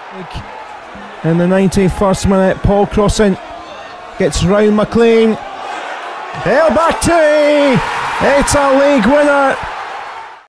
In the 91st minute, Paul crossing, gets round McLean. El Bakhtaoui, it's a league winner.